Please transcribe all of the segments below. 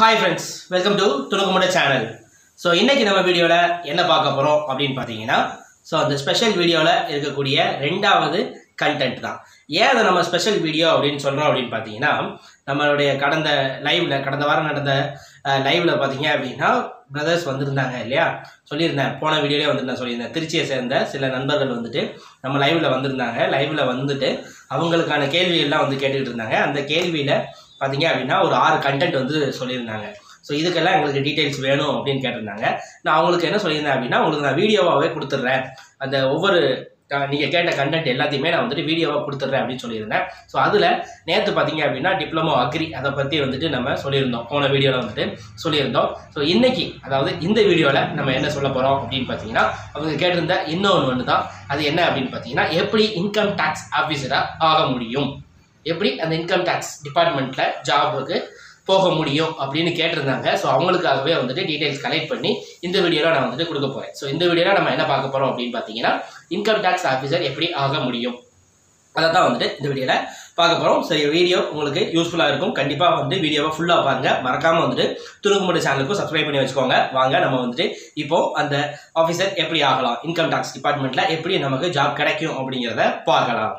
Hi friends, welcome to Thunukumootai channel. So இன்னைக்கு நம்ம வீடியோல என்ன பார்க்க போறோம் அப்படினு பாத்தீங்கன்னா அந்த ஸ்பெஷல் வீடியோல இருக்கக்கூடிய இரண்டாவது கண்டென்ட் தான். ஏன் அத நம்ம ஸ்பெஷல் வீடியோ அப்படினு சொல்றோம் அப்படினு பாத்தீங்கன்னா நம்மளுடைய கடந்த வாரம் நடந்த லைவ்ல பாத்தீங்க அப்படினா பிரதர்ஸ் வந்திருந்தாங்க இல்லையா சொல்லிருந்தேன் போன வீடியோலயே வந்து நான் சொல்லிருந்தேன் திருச்சியை சேர்ந்த சில நண்பர்கள் வந்துட்டு நம்ம லைவ்ல வந்திருந்தாங்க லைவ்ல வந்துட்டு அவங்களுக்கான கேள்வி எல்லாம் வந்து கேட்டுட்டு இருந்தாங்க அந்த கேள்வியில பாத்தீங்க அப்படினா ஒரு 6 கண்டென்ட் வந்து சொல்லிருந்தாங்க சோ இதுக்கெல்லாம் உங்களுக்கு டீடைல்ஸ் வேணும் அப்படினு கேட்டிருந்தாங்க நான் உங்களுக்கு என்ன சொல்லிருந்தேன் அப்படினா உங்களுக்கு நான் வீடியோவாவே கொடுத்துறேன் அந்த ஒவ்வொரு நீங்க கேட்ட கண்டென்ட் எல்லாத்தையுமே நான் வந்துட்டு வீடியோவா கொடுத்துறேன் அப்படினு சொல்லிருந்தேன் சோ அதுல நேத்து பாத்தீங்க அப்படினா டிப்ளமோ அக்ரி அத பத்தி வந்துட்டு நம்ம சொல்லிருந்தோம் போன வீடியோல வந்துட்டு சொல்லிருந்தோம் சோ இன்னைக்கு அதாவது இந்த வீடியோல நம்ம என்ன சொல்ல போறோம் அப்படினு பாத்தீங்கன்னா அவங்க கேட்டிருந்த இன்னொன்னு தான் அது என்ன அப்படினு பாத்தீங்கன்னா எப்படி இன்கம் டாக்ஸ் ஆபீசரா ஆக முடியும் எப்படி அந்த இன்கம் டாக்ஸ் டிபார்ட்மெண்ட்ல ஜாபுக்கு போக முடியும் அப்படினு கேட்டிருந்தாங்க சோ அவங்களுக்காகவே வந்துட்டு டீடைல்ஸ் கலெக்ட் பண்ணி இந்த வீடியோல நான் வந்துட்டு கொடுக்க போறேன் சோ இந்த வீடியோல நம்ம என்ன பார்க்க போறோம் அப்படினு பாத்தீங்கன்னா இன்கம் டாக்ஸ் ஆபீசர் எப்படி ஆக முடியும் அத தான் வந்துட்டு இந்த வீடியோல பார்க்க போறோம் சரி வீடியோ உங்களுக்கு யூஸ்ஃபுல்லா இருக்கும் கண்டிப்பா வந்து வீடியோவை ஃபுல்லா பாருங்க மறக்காம வந்துட்டு துணுக்குமுடை சேனலுக்கு சப்ஸ்கிரைப் பண்ணி வச்சுக்கோங்க வாங்க நம்ம வந்துட்டு இப்போ அந்த ஆபீசர் எப்படி ஆகலாம் இன்கம் டாக்ஸ் டிபார்ட்மெண்ட்ல எப்படி நமக்கு ஜாப் கிடைக்கும் அப்படிங்கறத பார்க்கலாம்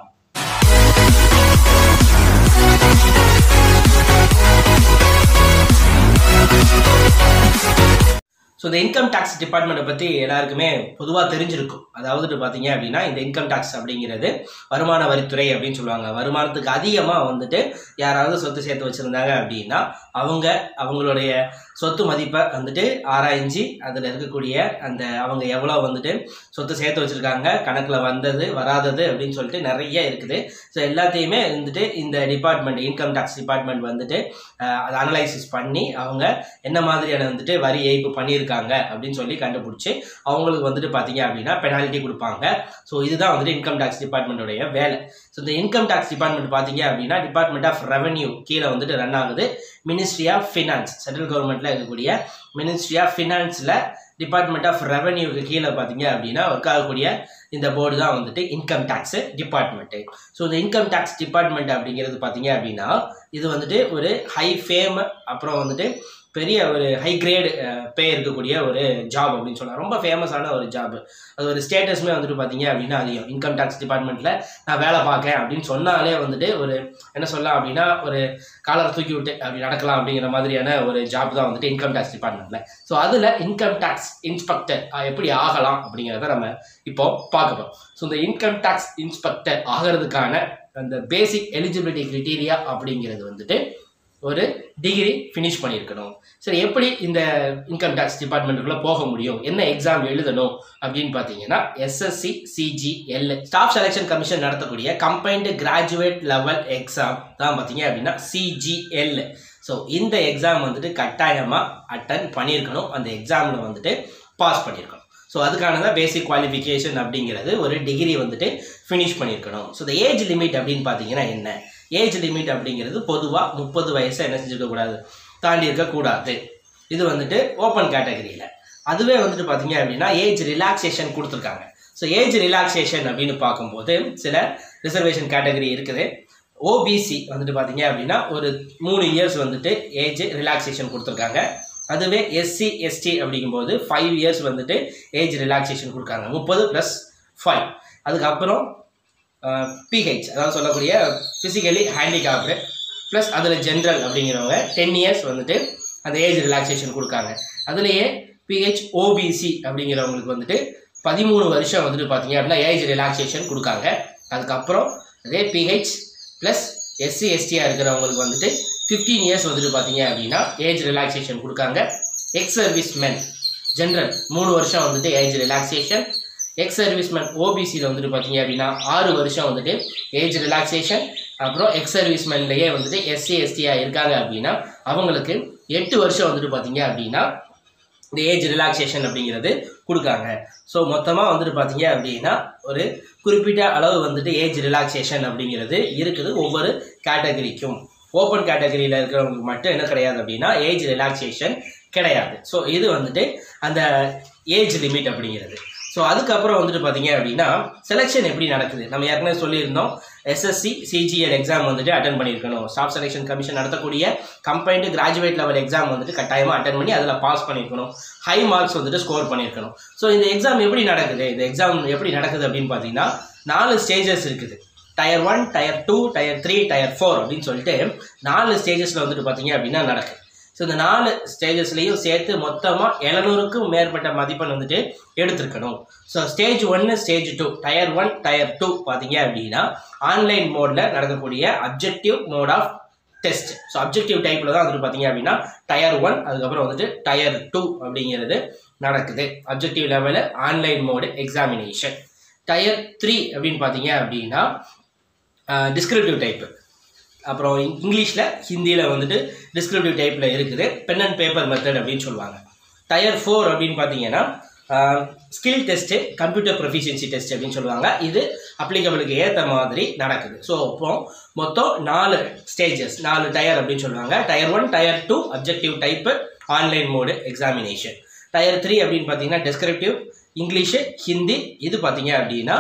So the income tax department பத்தி எல்லாருக்குமே பொதுவா தெரிஞ்சிருக்கும் அதாவது பாத்தீங்க அப்படினா இந்த இன்கம் டாக்ஸ் அப்படிங்கிறது வருமான வரித்துறை அப்படினு சொல்வாங்க வருமானத்துக்கு அதிகமா வந்துட்டு யாராவது சொத்து சேர்த்து வச்சிருந்தாங்க அப்படினா அவங்களுடைய சொத்து மதிப்பை வந்துட்டு ஆராய்ஞ்சி அதுல இருக்கக்கூடிய அந்த அவங்க எவ்வளவு வந்துட்டு சொத்து சேர்த்து வச்சிருக்காங்க கணக்குல வந்தது வராதது அப்படினு சொல்லிட்டு நிறைய இருக்குது சோ எல்லாத்தையுமே வந்துட்டு இந்த டிபார்ட்மெண்ட் இன்கம் டாக்ஸ் டிபார்ட்மெண்ட் வந்துட்டு அதை அனலைசிஸ் பண்ணி அவங்க என்ன மாதிரியான வந்துட்டு வரி ஏய்ப்பு பண்ணியிருக்காங்க அப்படினு சொல்லி கண்டுபிடிச்சு அவங்களுக்கு வந்துட்டு பாத்தீங்க அப்படினா பெனால்டி கொடுப்பாங்க சோ இதுதான் வந்துட்டு இன்கம் டாக்ஸ் டிபார்ட்மெண்டோட வேலை சோ இந்த இன்கம் டாக்ஸ் டிபார்ட்மெண்ட் பாத்தீங்க அப்படினா டிபார்ட்மெண்ட் ஆஃப் ரெவென்யூ கீழ வந்துட்டு ரன் ஆகுது மினிஸ்ட்ரி ஆஃப் ஃபைனான்ஸ் சென்ட்ரல் கவர்மெண்ட்ல இருக்கக்கூடிய மினிஸ்ட்ரி ஆஃப் ஃபைனான்ஸ்ல டிபார்ட்மெண்ட் ஆஃப் ரெவென்யூக்கு கீழ பாத்தீங்க அப்படினா ஒர்க் ஆகக்கூடிய இந்த போர்டு தான் வந்துட்டு இன்கம் டாக்ஸ் டிபார்ட்மெண்ட் சோ இந்த இன்கம் டாக்ஸ் டிபார்ட்மெண்ட் அப்படிங்கிறது பாத்தீங்க அப்படினா இது வந்துட்டு ஒரு ஹை ஃபேம் அப்புறம் வந்துட்டு பெரிய ஒரு ஹை கிரேட் பே இருக்கக்கூடிய ஒரு ஜாப் அப்படின்னு சொல்லலாம் ரொம்ப ஃபேமஸான ஒரு ஜாப் அது ஒரு ஸ்டேட்டஸ்மே வந்துட்டு பாத்தீங்க அப்படின்னா அதிகம் இன்கம் டாக்ஸ் டிபார்ட்மெண்ட்ல நான் வேலை பார்க்கேன் அப்படின்னு சொன்னாலே வந்துட்டு ஒரு என்ன சொல்லலாம் அப்படின்னா ஒரு காலரை தூக்கி விட்டு அப்படி நடக்கலாம் அப்படிங்கிற மாதிரியான ஒரு ஜாப் தான் வந்துட்டு இன்கம் டாக்ஸ் டிபார்ட்மெண்ட்ல ஸோ அதுல இன்கம் டாக்ஸ் இன்ஸ்பெக்டர் எப்படி ஆகலாம் அப்படிங்கிறத நம்ம இப்போ பார்க்க போறோம் ஸோ இந்த இன்கம் டாக்ஸ் இன்ஸ்பெக்டர் ஆகிறதுக்கான அந்த பேசிக் எலிஜிபிலிட்டி கிரைட்டீரியா அப்படிங்கிறது வந்துட்டு ஒரு டிகிரி ஃபினிஷ் பண்ணியிருக்கணும் சரி எப்படி இந்த இன்கம் டாக்ஸ் டிபார்ட்மெண்ட்டுக்குள்ள போக முடியும் என்ன எக்ஸாம் எழுதணும் அப்படின்னு பார்த்தீங்கன்னா SSC CGL staff selection commission நடத்தக்கூடிய கம்பைன்டு கிராஜுவேட் லெவல் எக்ஸாம் தான் பார்த்தீங்க அப்படின்னா CGL ஸோ இந்த எக்ஸாம் வந்துட்டு கட்டாயமாக அட்டன் பண்ணியிருக்கணும் அந்த எக்ஸாமில் வந்துட்டு பாஸ் பண்ணியிருக்கணும் ஸோ அதுக்கானதான் பேசிக் குவாலிஃபிகேஷன் அப்படிங்கிறது ஒரு டிகிரி வந்துட்டு ஃபினிஷ் பண்ணியிருக்கணும் ஸோ இந்த ஏஜ் லிமிட் அப்படின்னு பார்த்தீங்கன்னா என்ன ஏஜ் லிமிட் அப்படிங்கிறது பொதுவாக 30 வயசை என்ன செஞ்சுக்கக்கூடாது தாண்டி இருக்கக்கூடாது இது வந்துட்டு ஓப்பன் கேட்டகரியில் அதுவே வந்துட்டு பார்த்தீங்க அப்படின்னா ஏஜ் ரிலாக்ஸேஷன் கொடுத்துருக்காங்க ஸோ ஏஜ் ரிலாக்ஸேஷன் அப்படின்னு பார்க்கும்போது சில ரிசர்வேஷன் கேட்டகரி இருக்குது ஓபிசி வந்துட்டு பார்த்தீங்க அப்படின்னா ஒரு 3 இயர்ஸ் வந்துட்டு ஏஜ் ரிலாக்ஸேஷன் கொடுத்துருக்காங்க அதுவே SC ST அப்படிங்கும்போது 5 இயர்ஸ் வந்துட்டு ஏஜ் ரிலாக்ஸேஷன் கொடுக்காங்க 30+5 அதுக்கப்புறம் PH அதாவது சொல்லக்கூடிய ஃபிசிக்கலி ஹேண்டிகேப்டு ப்ளஸ் அதில் ஜென்ரல் அப்படிங்கிறவங்க 10 இயர்ஸ் வந்துட்டு அந்த ஏஜ் ரிலாக்ஸேஷன் கொடுக்காங்க அதுலேயே PH OBC அப்படிங்கிறவங்களுக்கு வந்துட்டு 13 வருஷம் வந்துட்டு பார்த்தீங்க அப்படின்னா ஏஜ் ரிலாக்ஸேஷன் கொடுக்காங்க அதுக்கப்புறம் அதே PH ப்ளஸ் SC STயாக இருக்கிறவங்களுக்கு வந்துட்டு 15 இயர்ஸ் வந்துட்டு பார்த்தீங்க அப்படின்னா ஏஜ் ரிலாக்ஸேஷன் கொடுக்காங்க எக்ஸ் சர்வீஸ்மேன் ஜென்ரல் 3 வருஷம் வந்துட்டு ஏஜ் ரிலாக்ஸேஷன் எக்ஸ் சர்வீஸ்மேன் ஓபிசியில் வந்துட்டு பார்த்தீங்க அப்படின்னா 6 வருஷம் வந்துட்டு ஏஜ் ரிலாக்ஸேஷன் அப்புறம் எக்ஸ் சர்வீஸ்மேன்லேயே வந்துட்டு SC STயாக இருக்காங்க அப்படின்னா அவங்களுக்கு 8 வருஷம் வந்துட்டு பார்த்தீங்க அப்படின்னா இந்த ஏஜ் ரிலாக்ஸேஷன் அப்படிங்கிறது கொடுக்காங்க ஸோ மொத்தமாக வந்துட்டு பார்த்தீங்க அப்படின்னா ஒரு குறிப்பிட்ட அளவு வந்துட்டு ஏஜ் ரிலாக்ஸேஷன் அப்படிங்கிறது இருக்குது ஒவ்வொரு கேட்டகரிக்கும் ஓப்பன் கேட்டகரியில் இருக்கிறவங்களுக்கு மட்டும் என்ன கிடையாது அப்படின்னா ஏஜ் ரிலாக்ஸேஷன் கிடையாது ஸோ இது வந்துட்டு அந்த ஏஜ் லிமிட் அப்படிங்கிறது ஸோ அதுக்கப்புறம் வந்துட்டு பார்த்தீங்க அப்படின்னா செலெக்ஷன் எப்படி நடக்குது நம்ம ஏற்கனவே சொல்லியிருந்தோம். SSC CGL எக்ஸாம் வந்துட்டு அட்டன் பண்ணியிருக்கணும். ஸ்டாஃப் செலெக்ஷன் கமிஷன் நடத்தக்கூடிய கம்பைன்டு கிராஜுவேட் லெவல் எக்ஸாம் வந்துட்டு கட்டாயமாக அட்டன் பண்ணி அதில் பாஸ் பண்ணியிருக்கணும். ஹை மார்க்ஸ் வந்துட்டு ஸ்கோர் பண்ணியிருக்கணும். ஸோ இந்த எக்ஸாம் எப்படி நடக்குது, இந்த எக்ஸாம் எப்படி நடக்குது அப்படின்னு பார்த்தீங்கன்னா 4 ஸ்டேஜஸ் இருக்குது. டயர் 1, டயர் 2, டயர் 3, டயர் 4 அப்படின்னு சொல்லிட்டு 4 ஸ்டேஜஸில் வந்துட்டு பார்த்தீங்க அப்படின்னா நடக்குது. ஸோ இந்த 4 ஸ்டேஜஸ்லையும் சேர்த்து மொத்தமாக 700க்கும் மேற்பட்ட மதிப்பெண் வந்துட்டு எடுத்திருக்கணும். So stage 1, stage 2, tier 1, tier 2 பார்த்தீங்க அப்படின்னா ஆன்லைன் மோடில் நடக்கக்கூடிய objective mode of test. So objective டைப்பில் தான் வந்துட்டு பார்த்தீங்க அப்படின்னா டயர் 1 அதுக்கப்புறம் வந்துட்டு டயர் 2 அப்படிங்கிறது நடக்குது. அப்ஜெக்டிவ் லெவலில் ஆன்லைன் மோடு எக்ஸாமினேஷன். டயர் 3 அப்படின்னு பார்த்தீங்க அப்படின்னா டிஸ்கிரிப்டிவ் டைப்பு. அப்புறம் இங்கிலீஷில் ஹிந்தியில் வந்துட்டு டிஸ்கிரிப்டிவ் டைப்பில் இருக்குது. பென் அண்ட் பேப்பர் மெத்தட் அப்படின்னு சொல்லுவாங்க. டயர் 4 அப்படின்னு பார்த்தீங்கன்னா skill test, computer proficiency test அப்படின்னு சொல்லுவாங்க. இது அப்ளிகபிளுக்கு ஏற்ற மாதிரி நடக்குது. ஸோ இப்போ மொத்தம் 4 ஸ்டேஜஸ், 4 டயர் அப்படின்னு சொல்லுவாங்க. Tier 1, tier 2 objective type online mode examination. Tier 3 அப்படின்னு பார்த்தீங்கன்னா டிஸ்கிரிப்டிவ், இங்கிலீஷு, ஹிந்தி. இது பார்த்தீங்க அப்படின்னா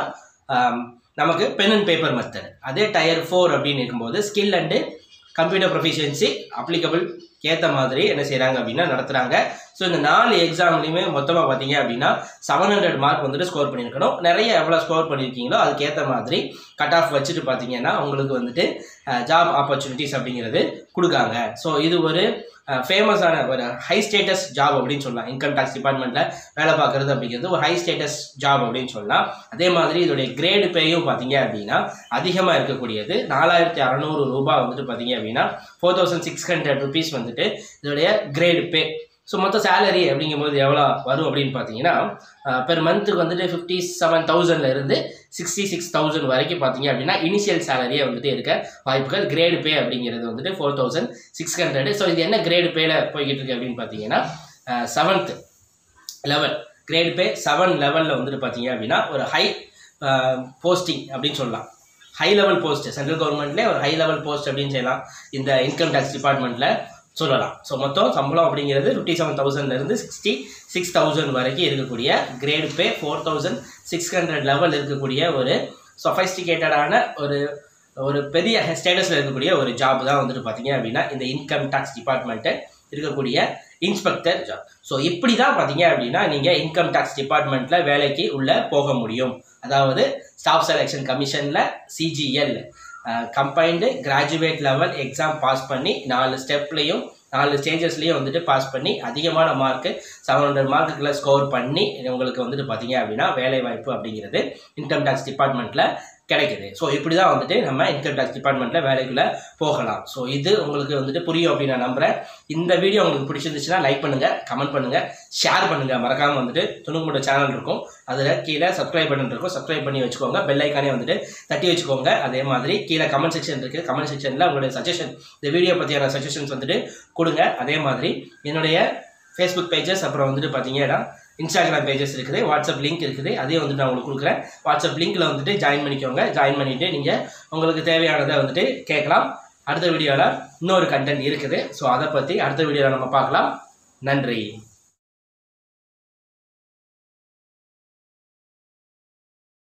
நமக்கு பென் அண்ட் பேப்பர் மெத்தட். அதே டயர் 4 அப்படின்னு இருக்கும்போது skill and computer proficiency applicable ஏற்ற மாதிரி என்ன செய்கிறாங்க அப்படின்னா நடத்துகிறாங்க. ஸோ இந்த 4 எக்ஸாம்லையுமே மொத்தமாக பார்த்தீங்க அப்படின்னா 700 மார்க் வந்துட்டு ஸ்கோர் பண்ணியிருக்கணும். நிறைய எவ்வளோ ஸ்கோர் பண்ணியிருக்கீங்களோ அதுக்கேற்ற மாதிரி கட் ஆஃப் வச்சுட்டு பார்த்தீங்கன்னா உங்களுக்கு வந்துட்டு ஜாப் ஆப்பர்ச்சுனிட்டிஸ் அப்படிங்கிறது கொடுக்காங்க. ஸோ இது ஒரு ஃபேமஸான ஒரு ஹை ஸ்டேட்டஸ் ஜாப் அப்படின்னு சொல்லலாம். இன்கம் டேக்ஸ் டிபார்ட்மெண்ட்டில் வேலை பார்க்குறது அப்படிங்கிறது ஒரு ஹை ஸ்டேட்டஸ் ஜாப் அப்படின்னு சொல்லலாம். அதே மாதிரி இதோடைய கிரேடு பேயும் பார்த்தீங்க அப்படின்னா அதிகமாக இருக்கக்கூடியது. 4600 ரூபாய் வந்துட்டு பார்த்தீங்க அப்படின்னா 4600 rupees வந்துட்டு இதோடைய கிரேடு பே. ஸோ மொத்த சேலரி அப்படிங்கும்போது எவ்வளோ வரும் அப்படின்னு பார்த்தீங்கன்னா பெர் மந்த்துக்கு வந்துட்டு 57,000 இருந்து 66,000 வரைக்கும் பார்த்தீங்க அப்படின்னா இனிஷியல் சேலரியே வந்துட்டு இருக்க வாய்ப்புகள். கிரேடு பே அப்படிங்கிறது வந்துட்டு 4600. ஸோ இது என்ன கிரேடு பேல போய்கிட்டு இருக்கு அப்படின்னு பார்த்தீங்கன்னா 7th லெவல் கிரேடு பே 7 லெவலில் வந்துட்டு பார்த்தீங்க அப்படின்னா ஒரு ஹை போஸ்டிங் அப்படின்னு சொல்லலாம். ஹை லெவல் போஸ்ட் சென்ட்ரல் கவர்மெண்ட்லேயே ஒரு ஹை லெவல் போஸ்ட் அப்படின்னு சொல்லலாம் இந்த இன்கம் டேக்ஸ் டிபார்ட்மெண்ட்டில் சொல்லலாம். ஸோ மொத்தம் சம்பளம் அப்படிங்கிறது 57,000 66,000 வரைக்கும் இருக்கக்கூடிய கிரேடு பே 4600 லெவல் இருக்கக்கூடிய ஒரு சொஃபைஸ்டிகேட்டடான ஒரு பெரிய ஸ்டேட்டஸில் இருக்கக்கூடிய ஒரு ஜாப் தான் வந்துட்டு பார்த்தீங்க அப்படின்னா இந்த இன்கம் டேக்ஸ் டிபார்ட்மெண்ட்டு இருக்கக்கூடிய இன்ஸ்பெக்டர் ஜாப். ஸோ இப்படி தான் பார்த்தீங்க அப்படின்னா நீங்கள் இன்கம் டேக்ஸ் டிபார்ட்மெண்ட்டில் வேலைக்கு உள்ளே போக முடியும். அதாவது ஸ்டாஃப் செலெக்ஷன் கமிஷனில் CGL combined graduate level exam pass பண்ணி 4 ஸ்டெப்லையும் 4 ஸ்டேஜஸ்லையும் வந்துட்டு பாஸ் பண்ணி அதிகமான மார்க்கு 700 மார்க்குக்குள்ளே ஸ்கோர் பண்ணி உங்களுக்கு வந்துட்டு பார்த்தீங்க அப்படின்னா வேலை வாய்ப்பு அப்படிங்கிறது இன்கம் டேக்ஸ் டிபார்ட்மெண்ட்டில் கிடைக்குது. ஸோ இப்படி தான் வந்துட்டு நம்ம இன்கம் டேக்ஸ் டிபார்ட்மெண்ட்டில் வேலைக்குள்ளே போகலாம். ஸோ இது உங்களுக்கு வந்துட்டு புரியும் அப்படின்னு நான் நம்புகிறேன். இந்த வீடியோ உங்களுக்கு பிடிச்சிருந்துச்சுன்னா லைக் பண்ணுங்கள், கமெண்ட் பண்ணுங்கள், ஷேர் பண்ணுங்கள். மறக்காமல் வந்துட்டு துணுக்குமுட்டை சேனல் இருக்கும், அதில் கீழே சப்ஸ்கிரைப் பட்டன் இருக்கும், சப்ஸ்கிரைப் பண்ணி வச்சுக்கோங்க. பெல் ஐக்கானே வந்துட்டு தட்டி வச்சுக்கோங்க. அதே மாதிரி கீழே கமெண்ட் செக்ஷன் இருக்குது, கமெண்ட் செக்ஷனில் உங்களுடைய சஜஷன், இந்த வீடியோ பற்றியான சஜஷன்ஸ் வந்துட்டு கொடுங்க. அதே மாதிரி என்னுடைய ஃபேஸ்புக் பேஜஸ் அப்புறம் வந்துட்டு பார்த்தீங்கன்னா இன்ஸ்டாகிராம் பேஜஸ் இருக்குது, வாட்ஸ்அப் லிங்க் இருக்குது, அதையும் வந்துட்டு நான் உங்களுக்கு கொடுக்குறேன். வாட்ஸ்அப் லிங்க்கில் வந்துட்டு ஜாயின் பண்ணிக்கோங்க. ஜாயின் பண்ணிவிட்டு நீங்கள் உங்களுக்கு தேவையானதை வந்துட்டு கேட்கலாம். அடுத்த வீடியோவில் இன்னொரு கண்டென்ட் இருக்குது. ஸோ அதை பற்றி அடுத்த வீடியோவில் நம்ம பார்க்கலாம். நன்றி.